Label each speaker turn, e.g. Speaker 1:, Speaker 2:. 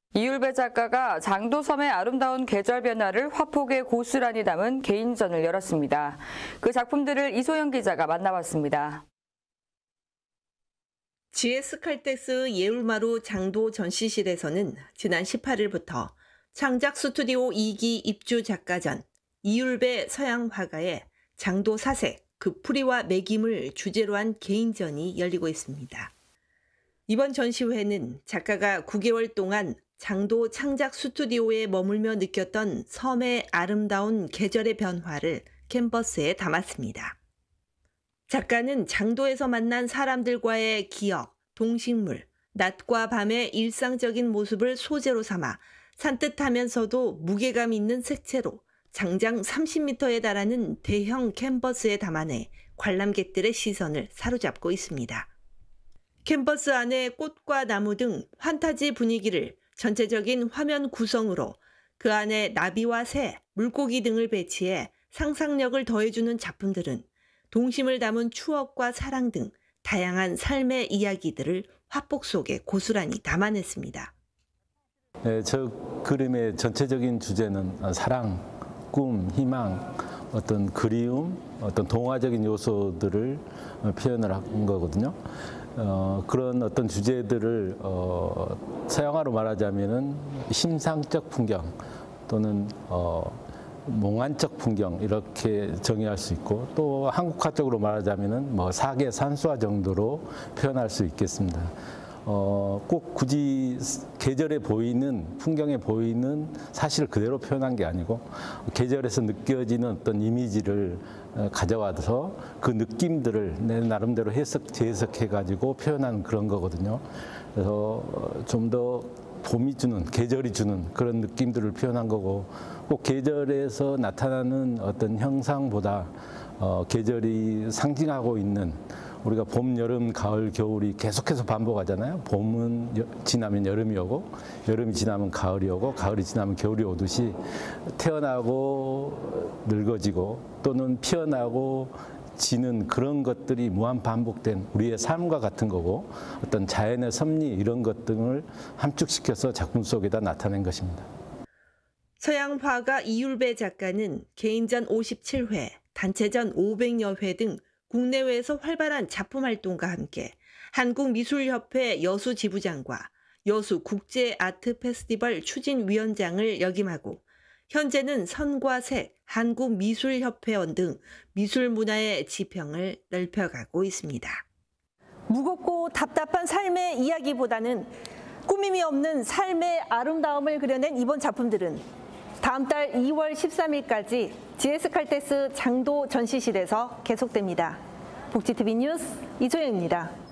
Speaker 1: 이율배 작가가 장도섬의 아름다운 계절 변화를 화폭에 고스란히 담은 개인전을 열었습니다. 그 작품들을 이소영 기자가 만나봤습니다.
Speaker 2: GS 칼텍스 예울마루 장도 전시실에서는 지난 18일부터 창작 스튜디오 2기 입주 작가전 이율배 서양 화가의 장도 사색, 그 풀이와 매김을 주제로 한 개인전이 열리고 있습니다. 이번 전시회는 작가가 9개월 동안 장도 창작 스튜디오에 머물며 느꼈던 섬의 아름다운 계절의 변화를 캔버스에 담았습니다. 작가는 장도에서 만난 사람들과의 기억, 동식물, 낮과 밤의 일상적인 모습을 소재로 삼아 산뜻하면서도 무게감 있는 색채로 장장 30m에 달하는 대형 캔버스에 담아내 관람객들의 시선을 사로잡고 있습니다. 캔버스 안에 꽃과 나무 등 환타지 분위기를 전체적인 화면 구성으로 그 안에 나비와 새, 물고기 등을 배치해 상상력을 더해주는 작품들은 동심을 담은 추억과 사랑 등 다양한 삶의 이야기들을 화폭 속에 고스란히 담아냈습니다.
Speaker 3: 네, 저 그림의 전체적인 주제는 사랑, 꿈, 희망, 어떤 그리움, 어떤 동화적인 요소들을 표현을 한 거거든요. 그런 어떤 주제들을 서양화로 말하자면은 심상적 풍경 또는 몽환적 풍경 이렇게 정의할 수 있고, 또 한국화적으로 말하자면은 뭐 사계 산수화 정도로 표현할 수 있겠습니다. 꼭 굳이 계절에 보이는 풍경에 보이는 사실을 그대로 표현한 게 아니고 계절에서 느껴지는 어떤 이미지를 가져와서 그 느낌들을 내 나름대로 재해석해 가지고 표현한 그런 거거든요. 그래서 좀 더 봄이 주는, 계절이 주는 그런 느낌들을 표현한 거고, 꼭 계절에서 나타나는 어떤 형상보다 계절이 상징하고 있는, 우리가 봄, 여름, 가을, 겨울이 계속해서 반복하잖아요. 봄은 지나면 여름이 오고, 여름이 지나면 가을이 오고, 가을이 지나면 겨울이 오듯이 태어나고 늙어지고 또는 피어나고 지는 그런 것들이 무한 반복된 우리의 삶과 같은 거고, 어떤 자연의 섭리 이런 것 등을 함축시켜서 작품 속에다 나타낸 것입니다.
Speaker 2: 서양 화가 이율배 작가는 개인전 57회, 단체전 500여 회 등 국내외에서 활발한 작품 활동과 함께 한국미술협회 여수지부장과 여수국제아트페스티벌 추진위원장을 역임하고, 현재는 선과 색, 한국미술협회원 등 미술 문화의 지평을 넓혀가고 있습니다.
Speaker 4: 무겁고 답답한 삶의 이야기보다는 꾸밈이 없는 삶의 아름다움을 그려낸 이번 작품들은 다음 달 2월 13일까지 GS 칼텍스 장도 전시실에서 계속됩니다. 복지TV 뉴스 이소영입니다.